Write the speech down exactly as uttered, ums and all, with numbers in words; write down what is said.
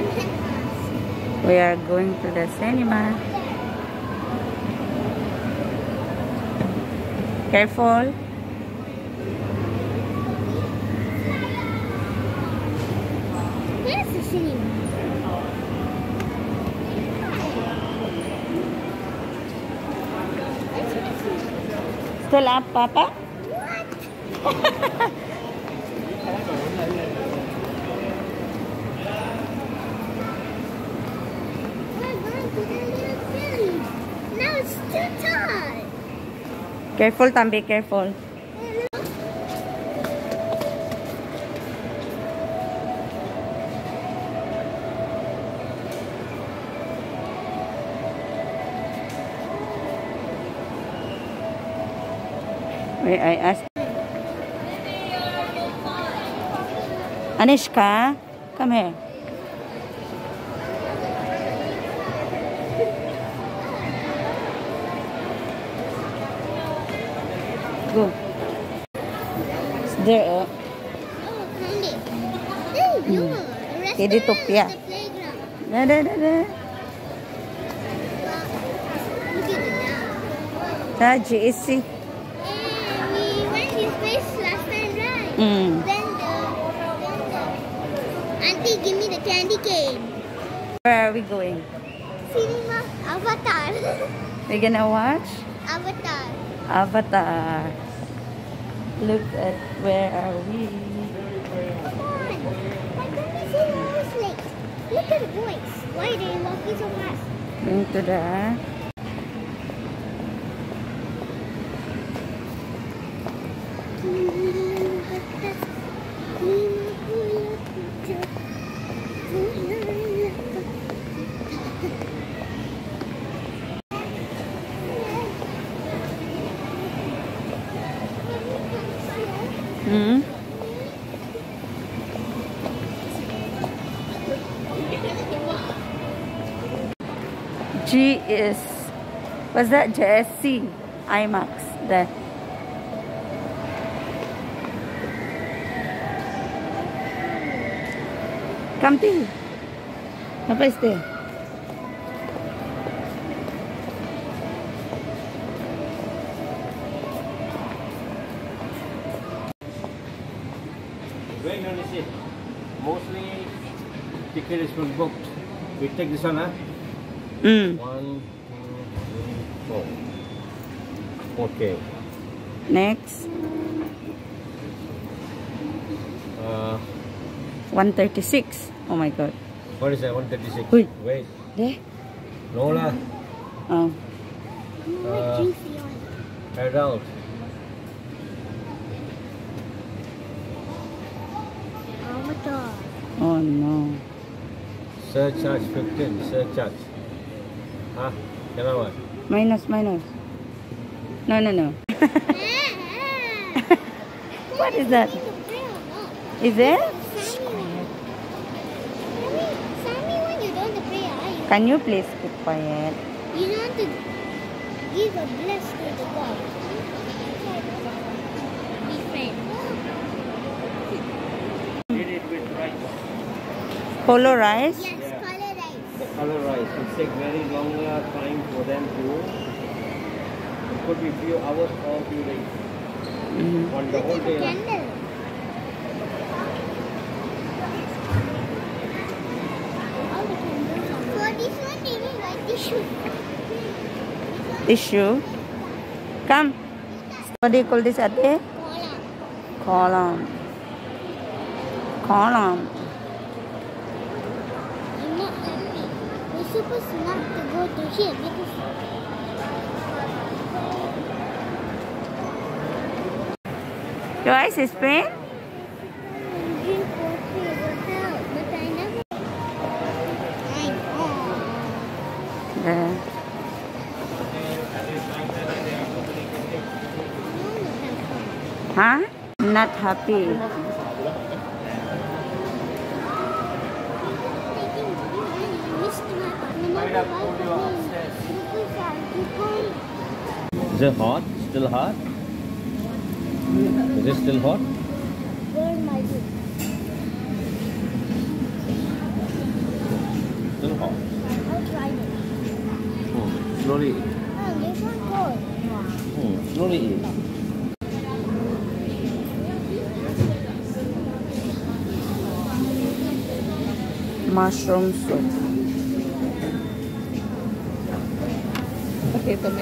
We are going to the cinema. Careful. Where's the cinema? Still up, Papa? What? Now it's too tight. Careful, Tambi, careful. Wait, I asked. Anishka, come here. Go. It's there. Uh, Oh, candy. Hey, no. Hmm. The rest Kiditopia. is the playground. Da, da, da, da. Look at it now. Da, G S C. And we went this place last time, right? Mm. Then the, then the auntie give me the candy cane. Where are we going? Cinema Avatar. We're gonna watch Avatar. Avatar. Look at where are we? Come on. Why can't we see Rose Lake? Look at the boys. Why are they walking so fast? Going to the Hmm? G is, what's that? J S C IMAX. There. Come to. Apa is there? Going on is it? Mostly ticket is been booked. We take this one, huh? Mm. One, two, three, four. Okay. Next. Uh, one thirty-six. Oh my god. what is that? one thirty-six. Wait. Wait. There? No lah. Oh. Uh, adult. Avatar. Oh no. Surcharge fifteen. Surcharge. Huh? Cannot what? Minus, minus. No, no, no. What is that? Is it? Sammy, when you don't pray, are you? Can you please keep quiet? You want to give a bless to the God. Be friend. Did it with rice. Polo rice? Yes, Yeah. color rice. The color rice. It takes very longer time for them to. It could be few hours or few days. Mm. On the whole Look at the day. lah. candle. All the candles are. For this one, they will write tissue. Tissue. Come. What do you call this, Ate? Koala. Column. Column. I'm not happy. We're supposed not to go to here because Your eyes is pain? drink coffee will help, but I never. I know. There. Huh? Not happy. Is it hot? Still hot? Is it still hot? Where my book? 真好。 I'll try it. 嗯，slowly。 Oh, this one good. 嗯，slowly。 Mushroom soup. Okay, ito